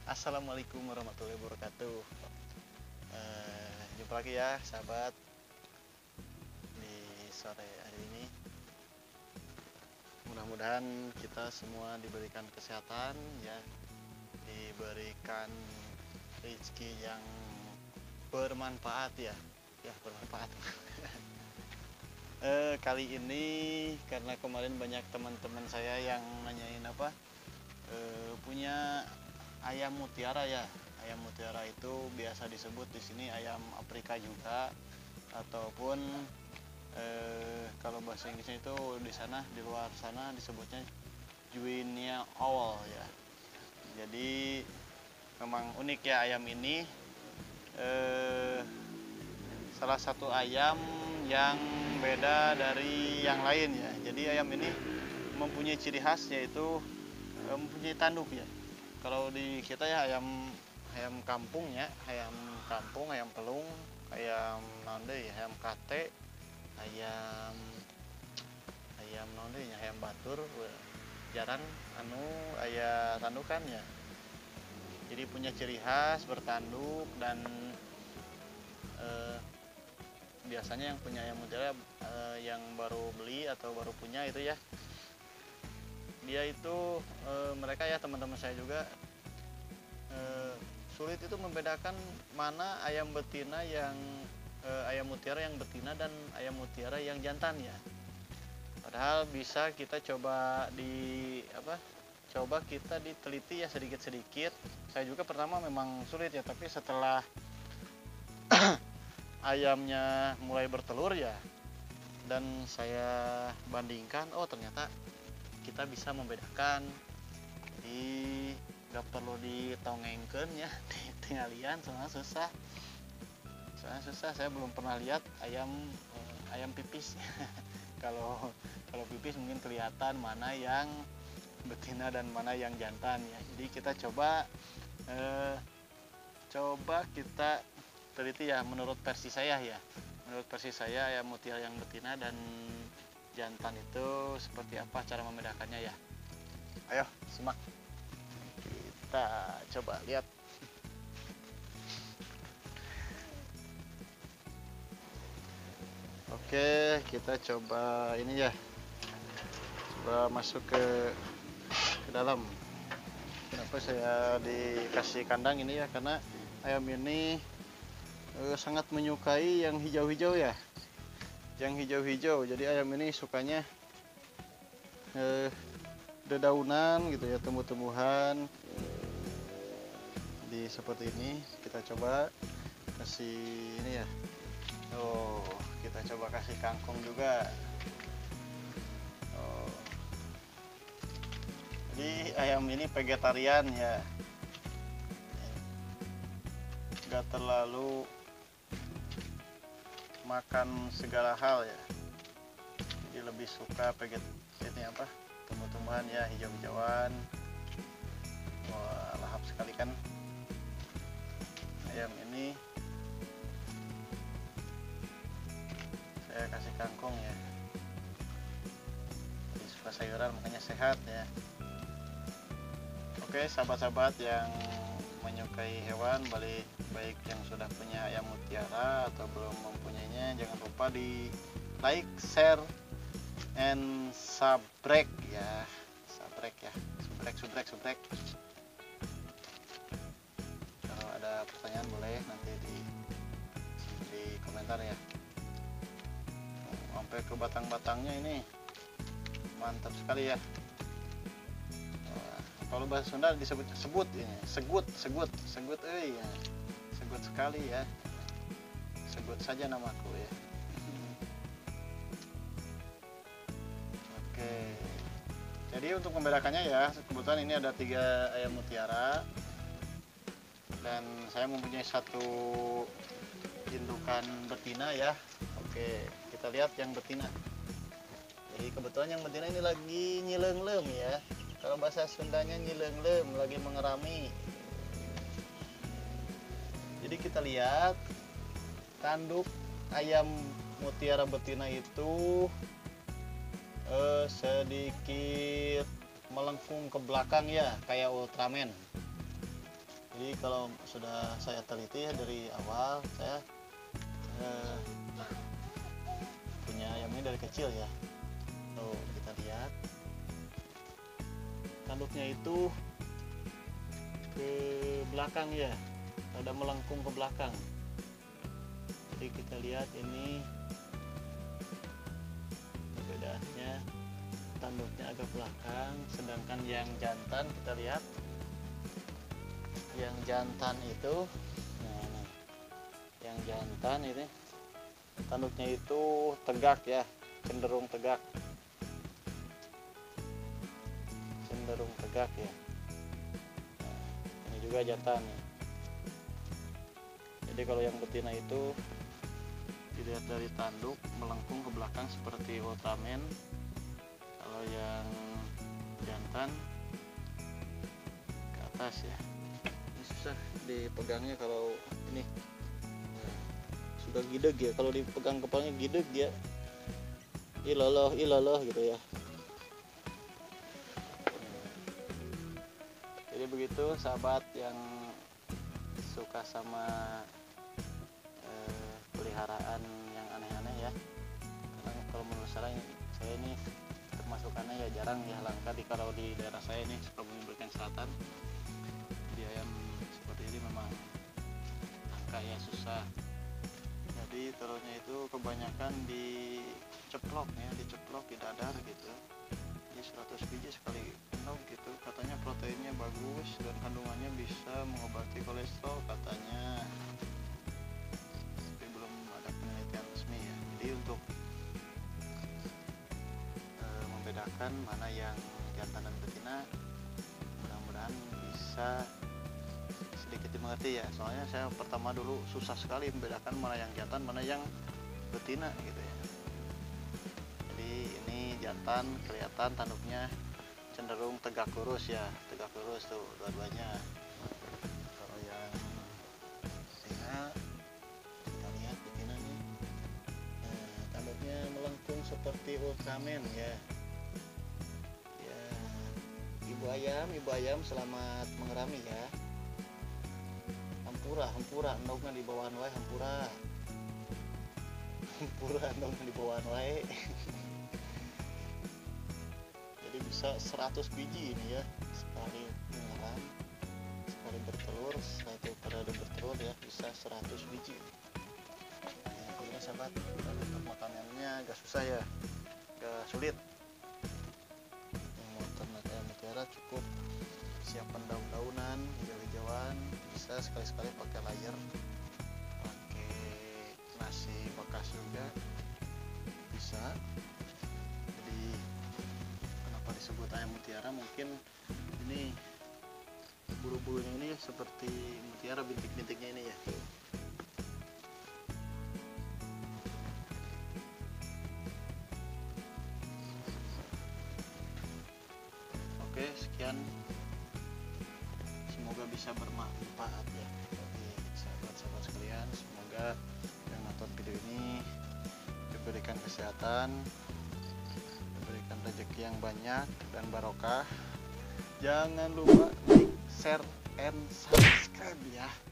Assalamualaikum warahmatullahi wabarakatuh. Jumpa lagi ya sahabat di sore hari ini. Mudah-mudahan kita semua diberikan kesehatan ya, diberikan rezeki yang bermanfaat ya, bermanfaat. Kali ini karena kemarin banyak teman-teman saya yang nanyain punya ayam mutiara ya. Ayam mutiara itu biasa disebut di sini ayam Afrika juga, ataupun kalau bahasa Inggrisnya itu di luar sana disebutnya Guinea Owl ya. Jadi memang unik ya ayam ini, salah satu ayam yang beda dari yang lain ya. Jadi ayam ini mempunyai ciri khas, yaitu mempunyai tanduk ya. Kalau di kita ya ayam kampung ya, ayam kampung, ayam pelung, ayam ayam kate, ayam ayam ayam batur, jarang ayam tandukan ya. Jadi punya ciri khas bertanduk, dan biasanya yang punya ayam mutiara yang baru beli atau baru punya itu ya, dia itu mereka ya, teman-teman saya juga sulit itu membedakan mana ayam betina yang ayam mutiara yang betina dan ayam mutiara yang jantan ya. Padahal bisa kita coba kita diteliti ya sedikit-sedikit. Saya juga pertama memang sulit ya, tapi setelah ayamnya mulai bertelur ya, dan saya bandingkan, oh ternyata kita bisa membedakan. Di nggak perlu ditongengkeun ya, tingalian soalnya susah. Saya belum pernah lihat ayam pipis. kalau pipis mungkin kelihatan mana yang betina dan mana yang jantan ya. Jadi kita coba kita teliti ya, menurut versi saya ayam mutiara yang betina dan jantan itu seperti apa cara membedakannya ya. Ayo simak, kita coba lihat. Oke, kita coba ini ya, coba masuk ke dalam. Kenapa saya dikasih kandang ini ya, karena ayam ini sangat menyukai yang hijau-hijau ya, yang hijau-hijau. Jadi ayam ini sukanya dedaunan gitu ya, tumbuh-tumbuhan. Di seperti ini kita coba kasih ini ya. Oh, kita coba kasih kangkung juga. Oh, jadi ayam ini vegetarian ya, nggak terlalu makan segala hal ya. Jadi lebih suka tumbuh-tumbuhan ya, hijau-hijauan. Wah, lahap sekali kan ayam ini. Saya kasih kangkung ya, jadi suka sayuran makanya sehat ya. Oke sahabat-sahabat yang menyukai hewan, baik yang sudah punya ayam mutiara atau belum mempunyainya, jangan lupa di like, share, and subscribe ya, subrek. Kalau ada pertanyaan boleh nanti di komentar ya. Sampai ke batang-batangnya ini mantap sekali ya. Kalau bahasa Sunda disebut ini segut ya. Segut sekali ya, sebut saja namaku ya. Oke, jadi untuk membedakannya ya, kebetulan ini ada 3 ayam mutiara, dan saya mempunyai 1 indukan betina ya. Oke, kita lihat yang betina. Jadi kebetulan yang betina ini lagi nyileunglem ya. Kalau bahasa Sundanya nyileunglem, lagi mengerami. Jadi kita lihat tanduk ayam mutiara betina itu sedikit melengkung ke belakang ya, kayak Ultraman. Jadi kalau sudah saya teliti ya dari awal, saya punya ayam ini dari kecil ya. Tuh kita lihat tanduknya itu ke belakang ya, ada melengkung ke belakang. Jadi kita lihat ini perbedaannya, tanduknya agak belakang, sedangkan yang jantan kita lihat, yang jantan itu, nah, yang jantan ini tanduknya itu tegak ya, cenderung tegak ya. Nah, ini juga jantan ya. Jadi kalau yang betina itu dilihat dari tanduk melengkung ke belakang seperti Ultraman. Kalau yang jantan ke atas ya. Ini susah dipegangnya kalau ini. Nah, sudah gideg ya, kalau dipegang kepalanya gideg dia. Iloloh gitu ya. Jadi begitu sahabat yang suka sama peliharaan yang aneh-aneh ya. Karena kalau menurut saya ini termasukannya ya jarang ya, langka kalau di daerah saya ini Sukabumi Berikan Selatan. Di ayam seperti ini memang langka ya, susah. Jadi telurnya itu kebanyakan diceplok di dadar gitu. Jadi 100 biji sekali endog gitu. Katanya proteinnya bagus dan kandungannya bisa mengobati kolesterol katanya. Tapi belum ada penelitian resmi ya. Jadi untuk membedakan mana yang jantan dan betina, mudah-mudahan bisa sedikit dimengerti ya. Soalnya saya pertama dulu susah sekali membedakan mana yang jantan mana yang betina gitu ya. Jadi ini jantan, kelihatan tanduknya cenderung tegak lurus ya, tegak lurus tuh dua-duanya. Kalau yang betina, kita lihat betina nih, tanduknya melengkung seperti Ultraman ya. Ya, ibu ayam selamat mengerami ya. Hampura endognya di bawah wae, hampura endognya di bawah wae. Jadi bisa 100 biji ini ya, sekali mengeram, sekali bertelur, satu periode bertelur ya, bisa 100 biji. Nah, ini sahabat, untuk makanannya agak susah ya, agak sulit. Yang mau ternak ayam mutiara cukup siapkan daun-daunan, hijau-hijauan, bisa sekali-sekali pakai layer, pakai nasi bekas juga bisa. Jadi kenapa disebut ayam mutiara, mungkin ini bulu-bulunya ini seperti mutiara, bintik-bintiknya ini ya. Oke, sekian, semoga bisa bermanfaat ya bagi sahabat-sahabat sekalian. Semoga yang nonton video ini diberikan kesehatan, diberikan rezeki yang banyak dan barokah. Jangan lupa like, share, and subscribe ya.